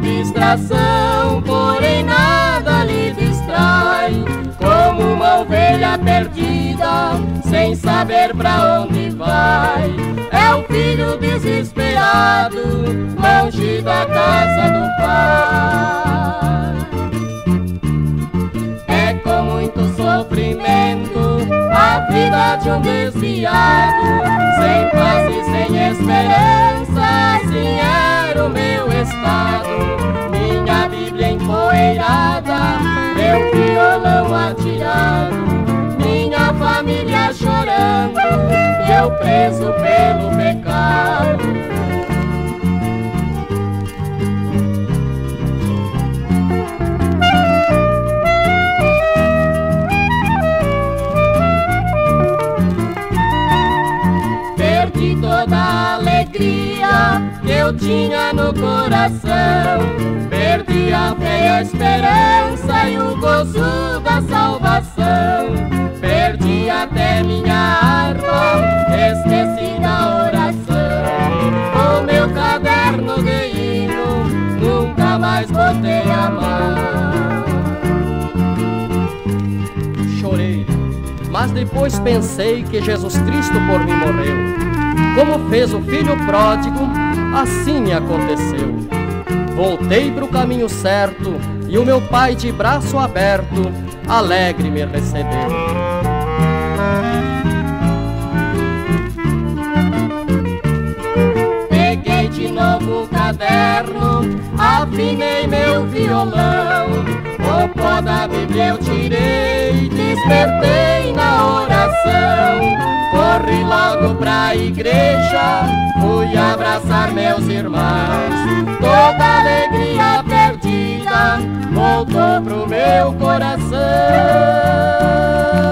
distração, porém nada lhe distrai. Como uma ovelha perdida, sem saber pra onde vai. É o filho desesperado, longe da casa do pai. É com muito sofrimento a vida de um desviado, sem paz e sem esperança, assim era o meu estado. Minha Bíblia empoeirada, meu violão atirado, minha família chorando e eu preso pelo pecado. Perdi toda a alegria que eu tinha no coração, perdi a fé e a esperança e o gozo da salvação. Perdi até minha harpa, esqueci da oração. O meu caderno de hino, nunca mais botei a mão. Chorei, mas depois pensei que Jesus Cristo por mim morreu. Como fez o filho pródigo, assim me aconteceu. Voltei pro caminho certo e o meu pai de braço aberto, alegre me recebeu. Peguei de novo o caderno, afinei meu violão. O pó da Bíblia eu tirei, despertei na oração. Corri logo pra igreja, fui abraçar meus irmãos. Toda alegria perdida voltou pro meu coração.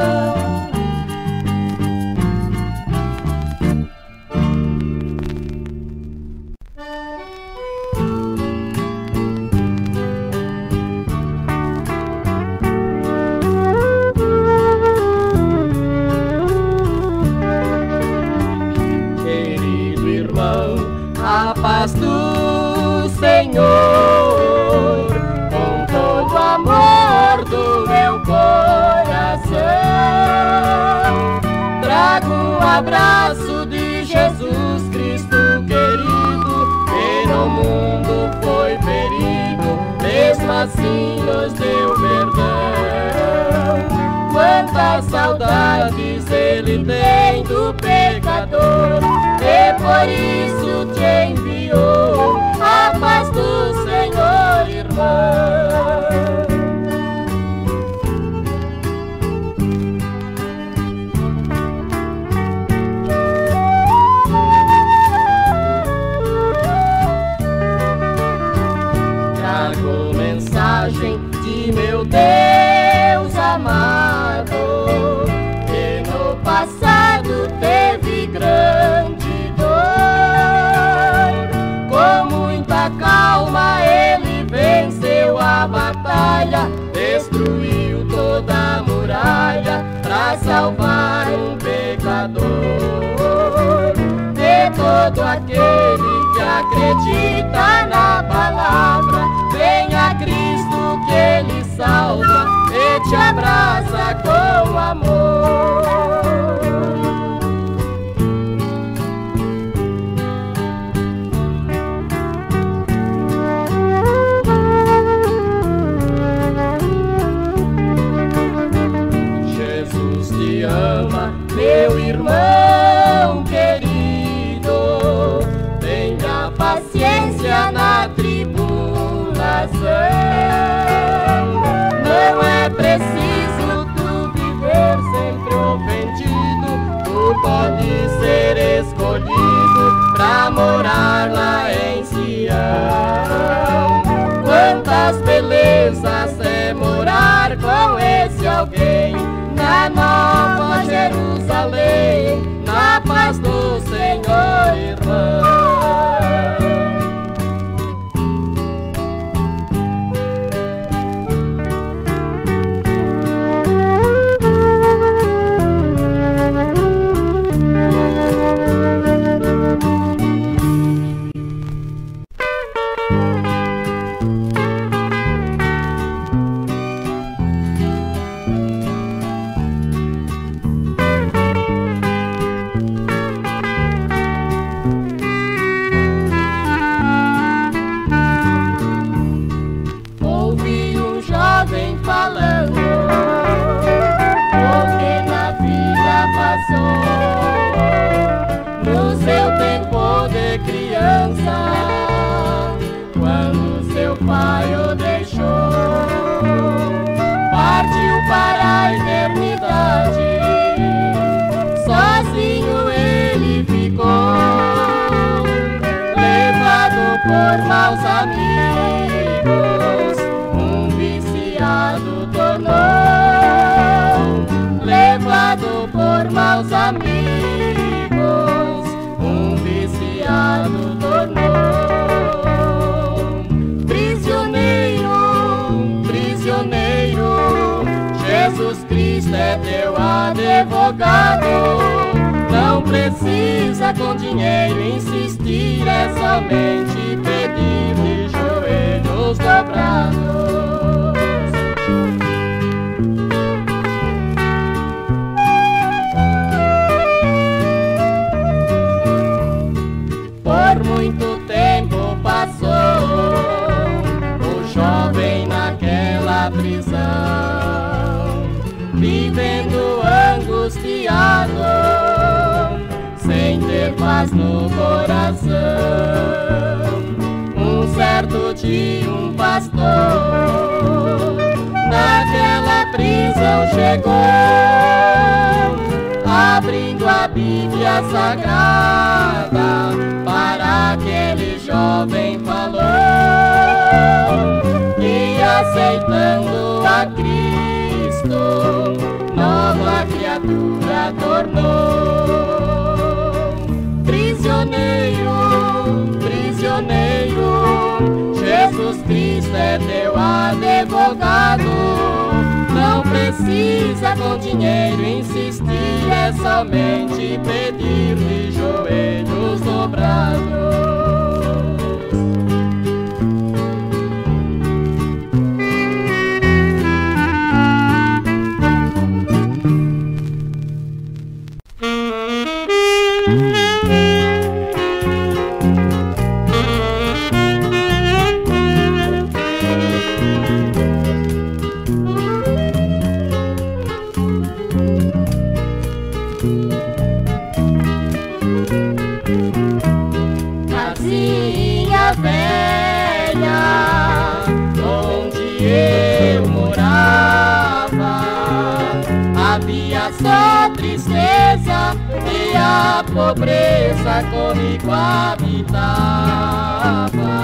A paz do Senhor, com todo o amor do meu coração, trago um abraço de Jesus Cristo querido, que no mundo foi ferido, mesmo assim nos deu perdão. Quantas saudades ele tem do pecador, e por isso te enviou a paz do Senhor, irmão. Trago mensagem de meu Deus amado, que no passado teve grande dor. Com muita calma ele venceu a batalha, destruiu toda a muralha pra salvar um pecador. E todo aquele que acredita na palavra, vem a Cristo que ele salva e te abraça com amor. Jesus te ama, meu irmão querido, tenha paciência na tribulação. Não é preciso tu viver sempre ofendido, tu pode ser escolhido pra morar lá em Sião. Quantas belezas é morar com esse alguém na Nova Jerusalém, na paz do Senhor, irmão. de criança, quando seu pai o deixou, partiu para a eternidade. Sozinho ele ficou, levado por maus amigos, um viciado tornou. Levado por maus amigos, um viciado tornou. Prisioneiro, prisioneiro, Jesus Cristo é teu advogado. Não precisa com dinheiro insistir, é somente pedir de joelhos dobrados. Por muito tempo passou o jovem naquela prisão, vivendo angustiado, sem ter paz no coração. Um certo dia um pastor naquela prisão chegou, abrindo a Bíblia Sagrada, para aquele jovem falou, e aceitando a Cristo, nova criatura tornou. Prisioneiro, prisioneiro, Jesus Cristo é teu advogado. Não precisa com dinheiro insistir, é somente pedir de joelhos dobrados. Casinha velha, onde eu morava, havia só tristeza e a pobreza comigo habitava.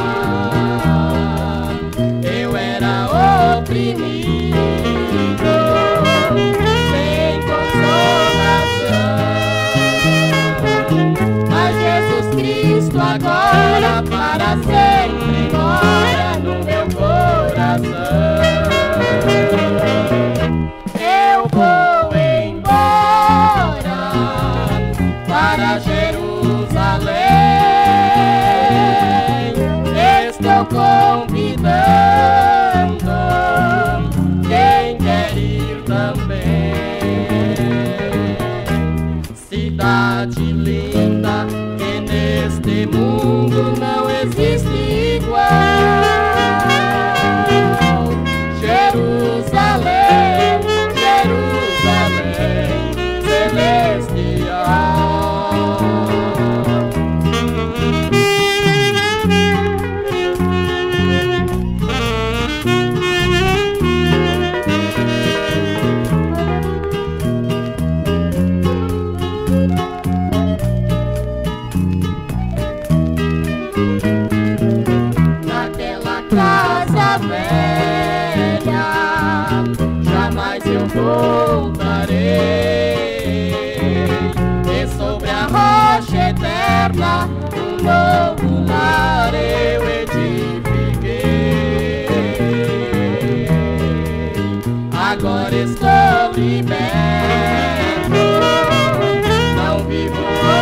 Eu era oprimido, sem consolação, mas Jesus Cristo agora para sempre mora no meu coração. Eu vou embora para Jerusalém, estou convidando quem quer ir também. Cidade linda que neste mundo não existe igual. Jerusalém, Jerusalém celestial. Naquela casa velha jamais eu voltarei, e sobre a rocha eterna um novo lar eu edifiquei. Agora estou liberto, não vivo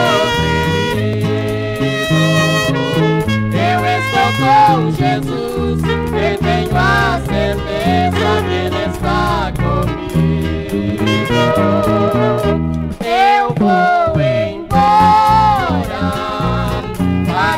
oprimido. Eu estou com Jesus e tenho a certeza que Ele está comigo. Eu vou embora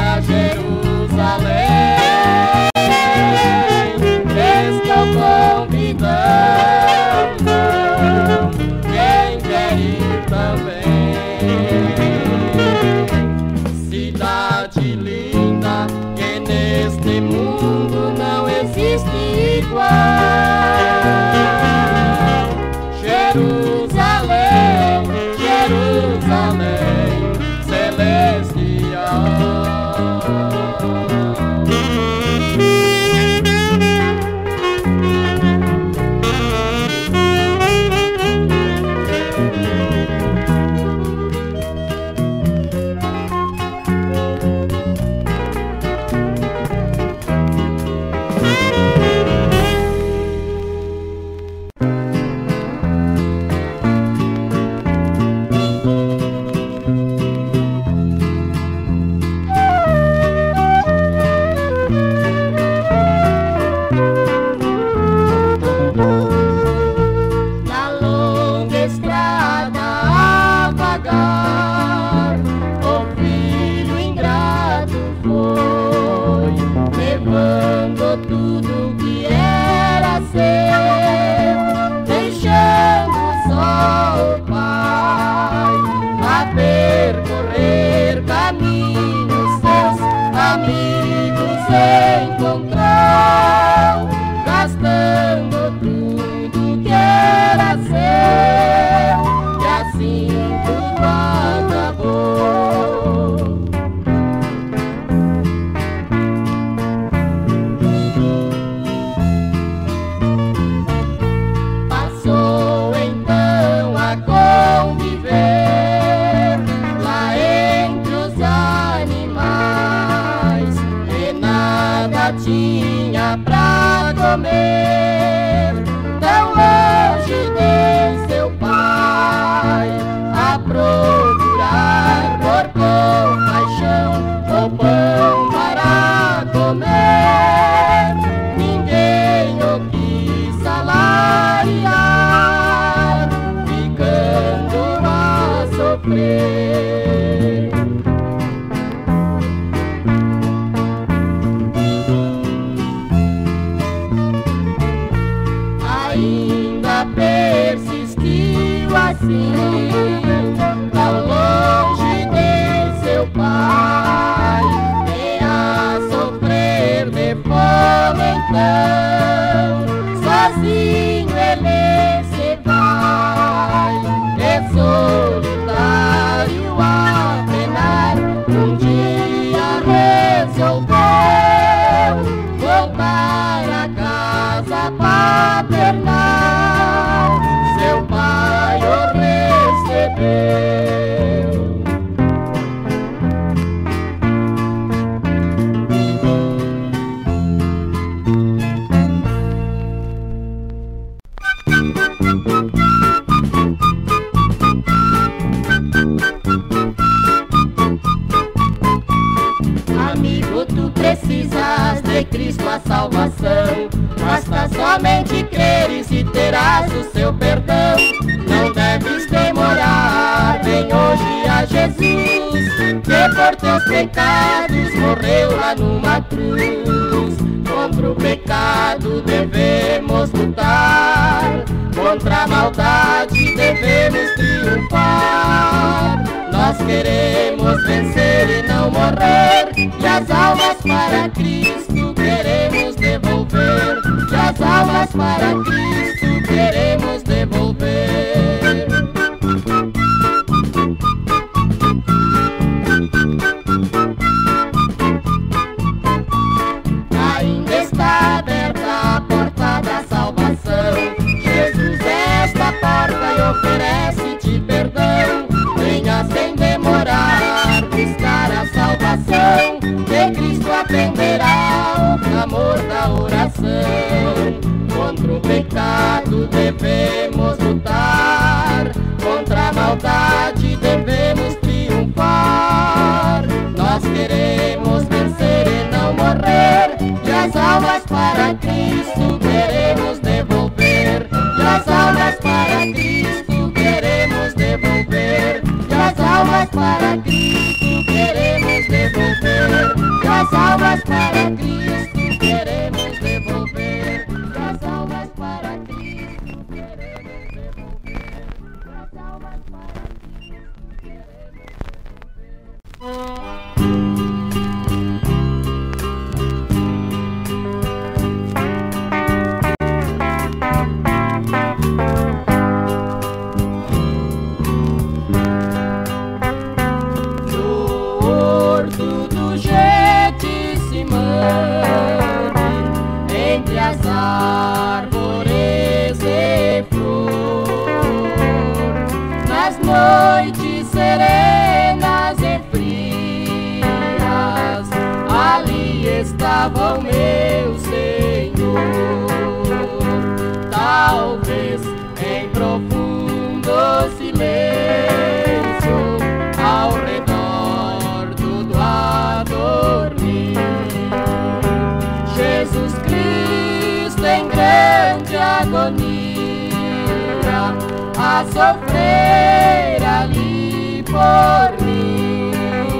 agonia, a sofrer ali por mim.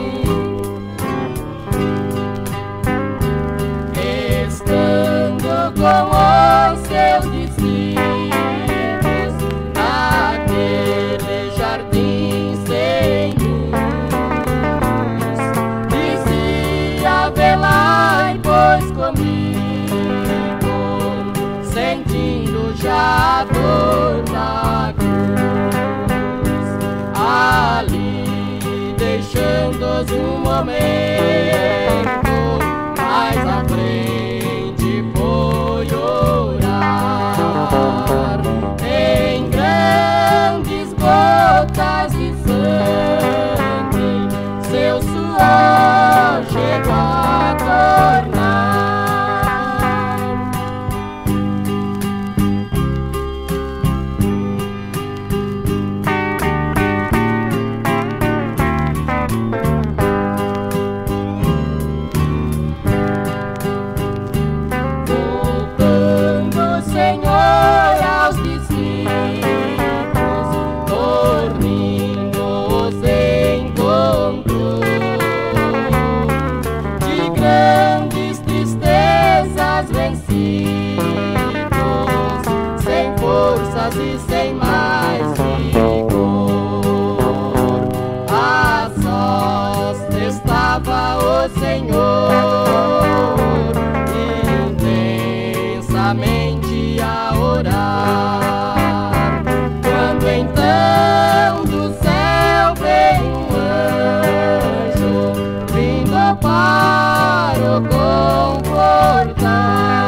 Estando com os seus discípulos naquele jardim sem luz, dizia: velai, pois comigo, sentindo já a dor da cruz, ali deixando-os um momento, mais à frente foi orar, em grandes gotas de sangue, seu suor chegou a tornar. E sem mais vigor, a sós estava o Senhor, intensamente a orar, quando então do céu veio um anjo, vindo para o confortar.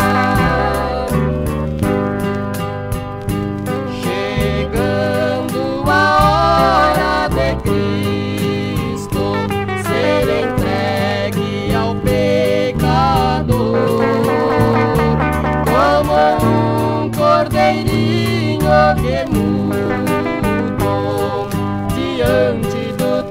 Que mudou diante do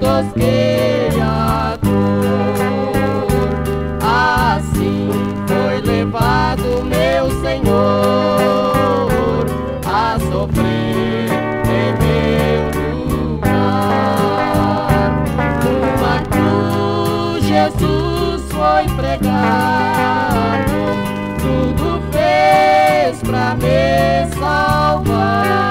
tosqueador, assim foi levado meu Senhor a sofrer em meu lugar. Numa cruz Jesus foi pregado, tudo fez pra me salvar.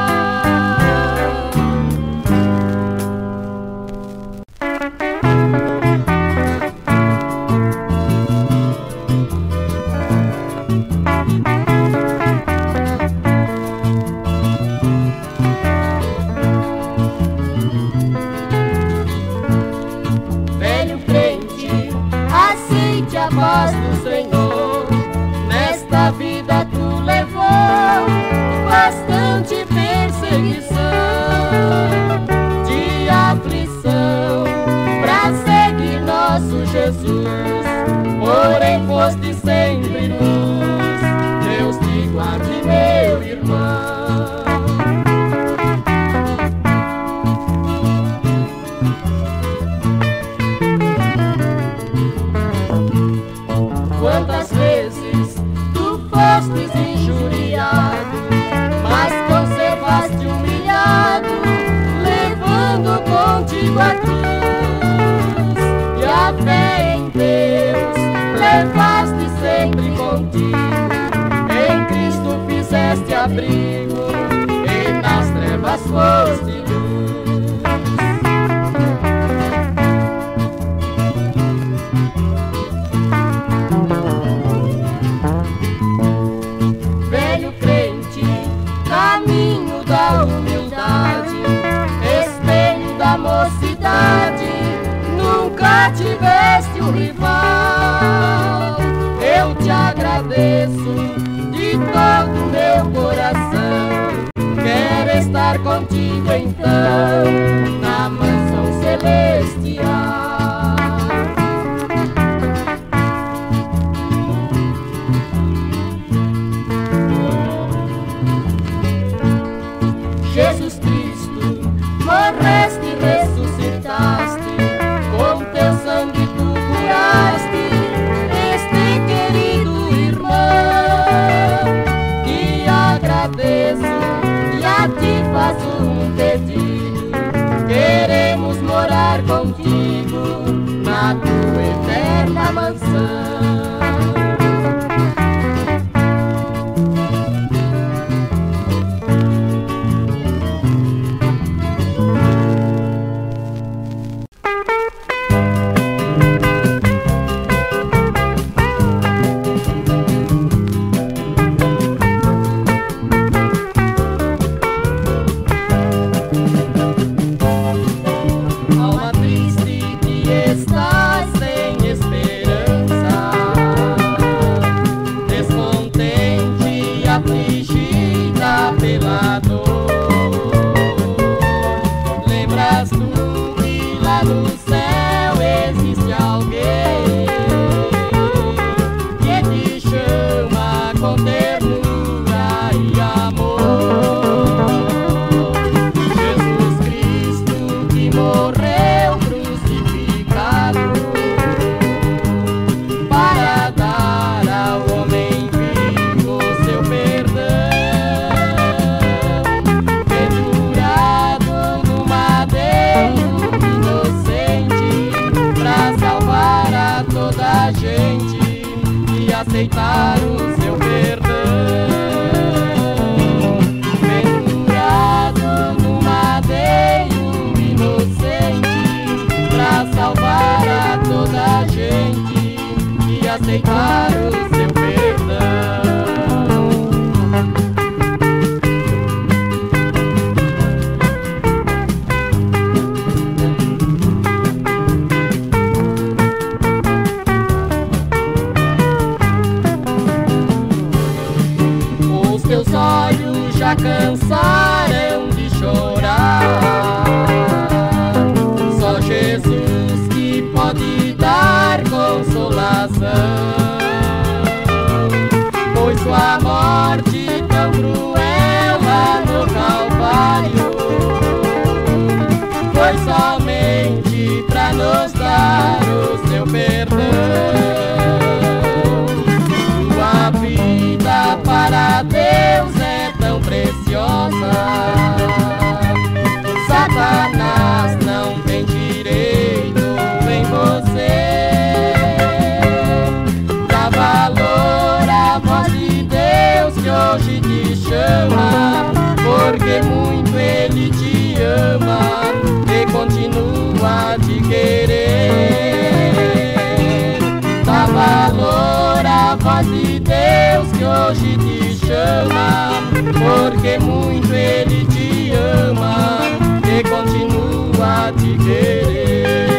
Velho crente, aceite a paz do Senhor. Nesta vida tu levou bastante perseguição, de aflição, pra seguir nosso Jesus. Porém foste sempre luz, Deus te guarde, meu irmão. Quantas vezes tu fostes injuriado, mas conservaste humilhado, levando contigo a cruz, e a fé em Deus levaste sempre contigo. Em Cristo fizeste abrigo, e nas trevas foste luz. Velho crente, caminho da humildade, espelho da mocidade, nunca tiveste um rival. Eu te agradeço de todo meu coração, quero estar contigo então na mansão celestial. Jesus Cristo, morreste e ressuscitaste, com teu sangue tu curaste este querido irmão, que agradece na tua eterna mansão. Aceitar o seu perdão, pendurado no madeiro inocente, pra salvar a toda a gente e aceitar o seu perdão. Teus olhos já cansaram de chorar. Só Jesus que pode dar consolação, pois sua morte tão cruel lá no Calvário foi somente pra nos dar o seu perdão. Sua vida para Deus é tão preciosa, Satanás não tem direito em você. Dá valor à voz de Deus que hoje te chama, porque muito Ele te ama e continua a te querer. Dá valor à voz de Deus que hoje te chama, porque muito Ele te ama e continua a te querer.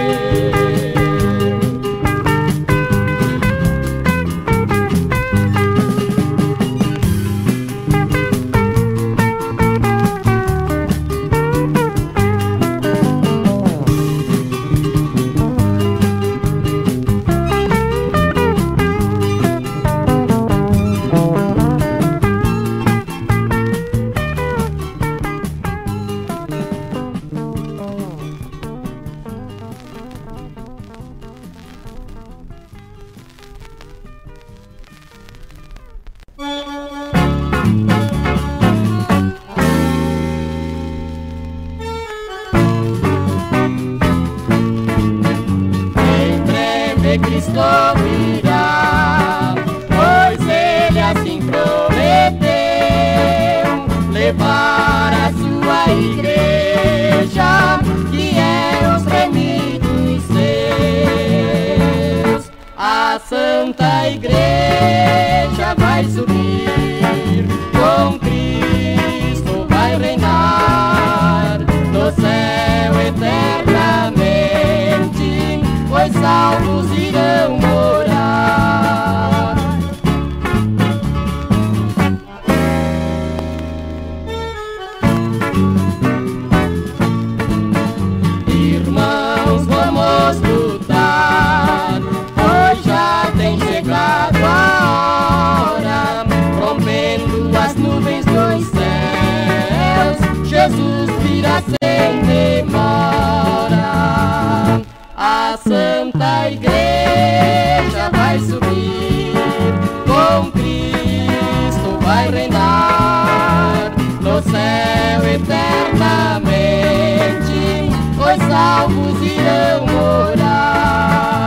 Cristo virá, pois Ele assim prometeu levar a sua igreja, que é os remidos seus. A Santa Igreja vai subir, com Cristo vai reinar no céu eternamente, pois salvos irão morar. Irmãos, vamos lutar, pois já tem chegado a hora, rompendo as nuvens dos céus, Jesus virá sem demora. A Santa Igreja vai subir, com Cristo vai reinar no céu eternamente, os salvos irão morar.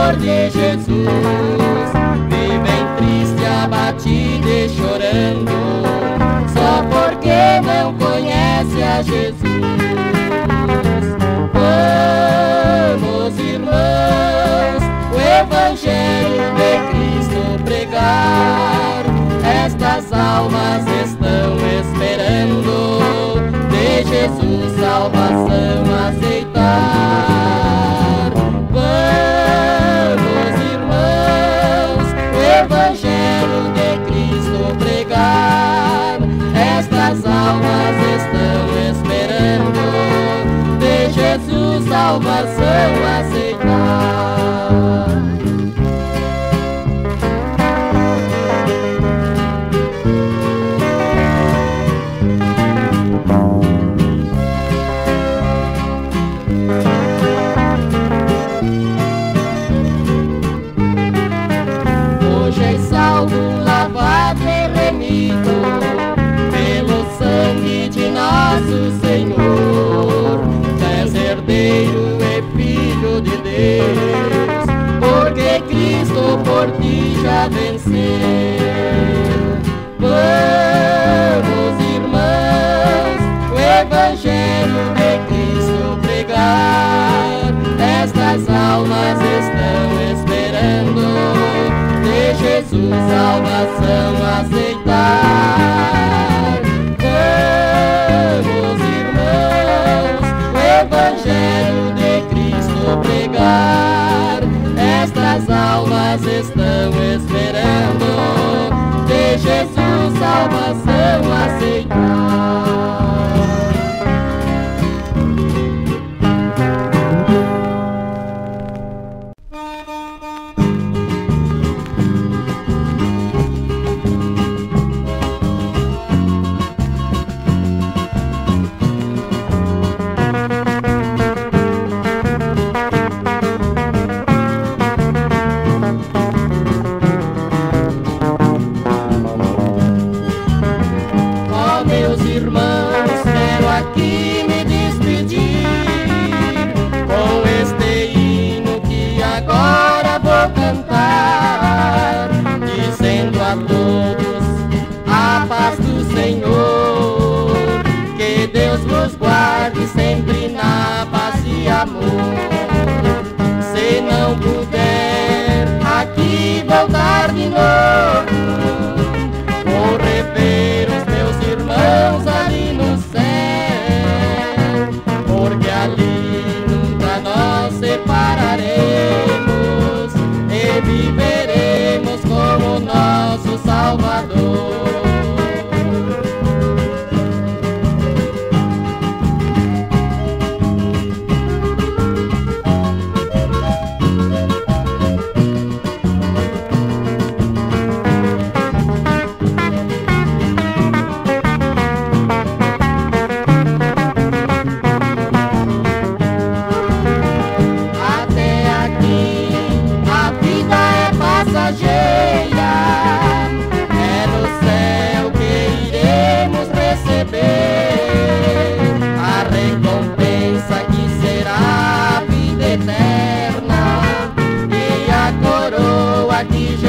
amor de Jesus, vivem triste, abatido e chorando, só porque não conhece a Jesus. Vamos, irmãos, o Evangelho de Cristo pregar, estas almas estão esperando de Jesus salvação aceitar. Vamos, irmãos, o Evangelho de Cristo pregar, estas almas estão esperando de Jesus salvação aceitar. Hoje és salvo, lavado e remido pelo sangue de nosso Senhor. És herdeiro e filho de Deus, porque Cristo por ti já venceu. Vamos, irmãos, o Evangelho de Cristo pregar, estas almas estão esperando de Jesus salvação aceitar. Vamos, irmãos, o Evangelho de Cristo pregar, estas almas estão esperando de Jesus salvação aceitar. Se não puder aqui voltar de novo, vou rever os meus irmãos ali no céu, porque ali nunca nós separaremos e viveremos como nosso Salvador. Que